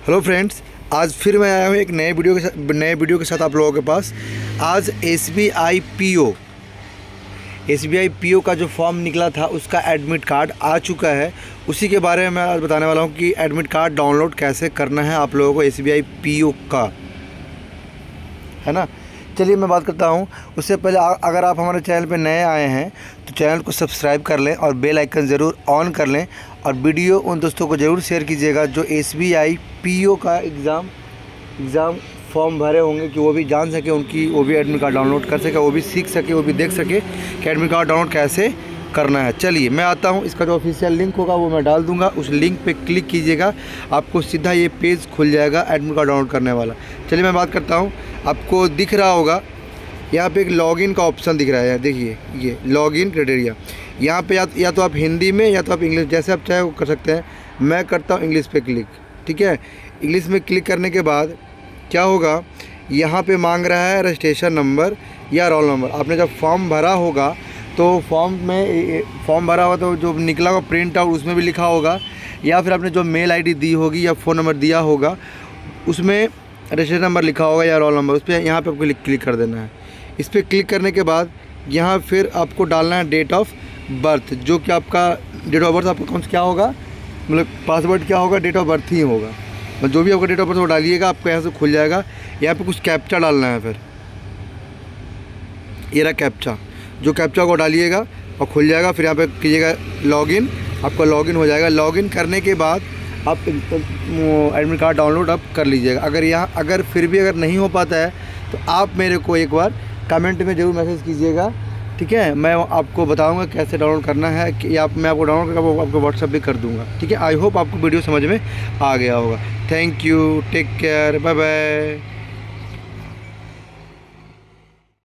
Hello friends, आज फिर मैं आया हूँ एक नए वीडियो के साथ आप लोगों के पास। आज SBI PO का जो फॉर्म निकला था उसका एडमिट कार्ड आ चुका है। उसी के बारे में मैं आज बताने वाला हूँ कि एडमिट कार्ड डाउनलोड कैसे करना है आप लोगों को SBI PO का, है ना। चलिए मैं बात करता हूँ। उससे पहले अगर आप हमारे चैनल पे नए आए हैं तो चैनल को सब्सक्राइब कर लें और बेल आइकन ज़रूर ऑन कर लें, और वीडियो उन दोस्तों को ज़रूर शेयर कीजिएगा जो SBI PO का एग्ज़ाम फॉर्म भरे होंगे, कि वो भी जान सके, वो भी एडमिट कार्ड डाउनलोड कर सके, वो भी सीख सके, वो भी देख सके कि एडमिट कार्ड डाउनलोड कैसे करना है। चलिए मैं आता हूँ। इसका जो ऑफिशियल लिंक होगा वो मैं डाल दूंगा, उस लिंक पे क्लिक कीजिएगा, आपको सीधा ये पेज खुल जाएगा एडमिट कार्ड डाउनलोड करने वाला। चलिए मैं बात करता हूँ। आपको दिख रहा होगा यहाँ पे एक लॉगिन का ऑप्शन दिख रहा है, देखिए ये लॉगिन क्राइटेरिया। यहाँ पे या तो आप हिंदी में या तो आप इंग्लिश, जैसे आप चाहे वो कर सकते हैं। मैं करता हूँ इंग्लिश पे क्लिक, ठीक है। इंग्लिश में क्लिक करने के बाद क्या होगा, यहाँ पे मांग रहा है रजिस्ट्रेशन नंबर या रोल नंबर। आपने जब फॉर्म भरा होगा तो फॉर्म भरा होगा तो जो निकला होगा प्रिंट आउट, उसमें भी लिखा होगा, या फिर आपने जो मेल ID दी होगी या फ़ोन नंबर दिया होगा उसमें रजिस्ट्रेशन नंबर लिखा होगा या रोल नंबर। उस पर यहाँ पे आपको क्लिक कर देना है। इस पर क्लिक करने के बाद यहाँ फिर आपको डालना है डेट ऑफ बर्थ, जो कि आपका डेट ऑफ बर्थ आपका कौन सा क्या होगा, मतलब पासवर्ड क्या होगा, डेट ऑफ बर्थ ही होगा। मतलब जो भी आपका डेट ऑफ बर्थ वो डालिएगा, आपको यहाँ से खुल जाएगा। यहाँ पे कुछ कैप्चा डालना है, फिर ये रहा कैप्चा, जो कैप्चा को डालिएगा और खुल जाएगा। फिर यहाँ पे कीजिएगा लॉगिन, आपका लॉगिन हो जाएगा। लॉगिन करने के बाद आप एडमिट कार्ड डाउनलोड आप कर लीजिएगा। अगर फिर भी नहीं हो पाता है तो आप मेरे को एक बार कमेंट में ज़रूर मैसेज कीजिएगा, ठीक है। मैं आपको बताऊंगा कैसे डाउनलोड करना है, कि मैं आपको डाउनलोड करके आपको व्हाट्सएप भी कर दूंगा, ठीक है। आई होप आपको वीडियो समझ में आ गया होगा। Thank you, take care, bye bye.